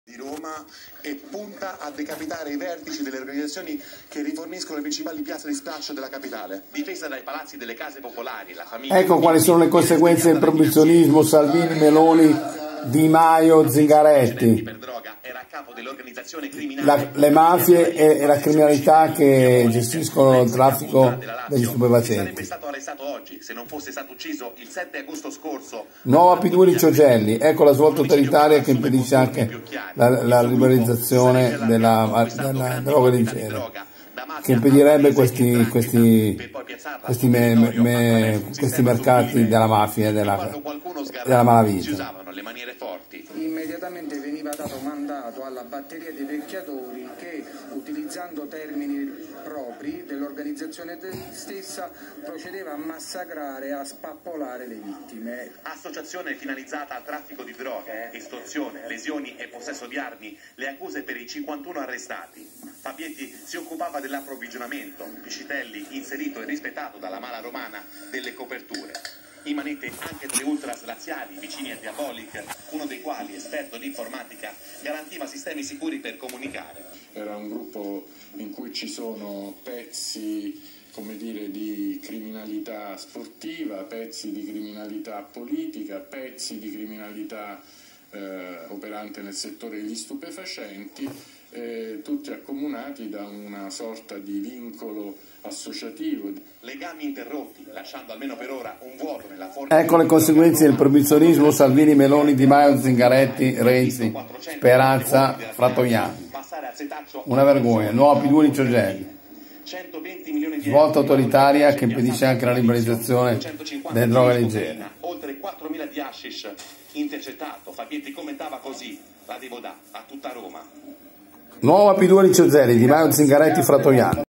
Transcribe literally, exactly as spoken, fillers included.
Di Roma e punta a decapitare i vertici delle organizzazioni che riforniscono le principali piazze di spaccio della capitale. Difesa dai palazzi delle case popolari, la famiglia... Ecco quali sono le conseguenze del proibizionismo: Salvini, Meloni, Di Maio, Zingaretti, la, le mafie e, e la criminalità che gestiscono il traffico degli stupefacenti. Se non fosse stato ucciso il sette agosto scorso. Nuova P due di Ciogelli, ecco la svolta autoritaria che impedisce anche la, la liberalizzazione della, della droga leggera, che impedirebbe questi, questi, questi, me, me, questi mercati della mafia e della, della malavita. Immediatamente veniva dato mandato alla batteria dei picchiatori che, utilizzando termini propri dell'organizzazione stessa, procedeva a massacrare e a spappolare le vittime. Associazione finalizzata al traffico di droga, estorsione, lesioni e possesso di armi, le accuse per i cinquantuno arrestati. Fabietti si occupava dell'approvvigionamento, Piscitelli, inserito e rispettato dalla mala romana, delle coperture. In manette anche delle ultras razziali vicini a Diabolic, uno dei quali, esperto di informatica, garantiva sistemi sicuri per comunicare. Era un gruppo in cui ci sono pezzi, come dire, di criminalità sportiva, pezzi di criminalità politica, pezzi di criminalità eh, operante nel settore degli stupefacenti, eh, tutti accomunati da una sorta di vincolo associativo. Legami interrotti, lasciando almeno per ora un vuoto nella forma. Ecco le conseguenze del proibizionismo: Salvini, Meloni, Di Maio, Zingaretti, Renzi, Speranza, Fratoianni. Una vergogna. Nuova P due di Ciogelli, svolta autoritaria che impedisce anche la liberalizzazione delle droghe leggere. Oltre quattromila di hashish intercettato. Fabietti commentava così: la devo dare a tutta Roma. Nuova P due di Ciogelli, Di Maio, Zingaretti, Fratoianni.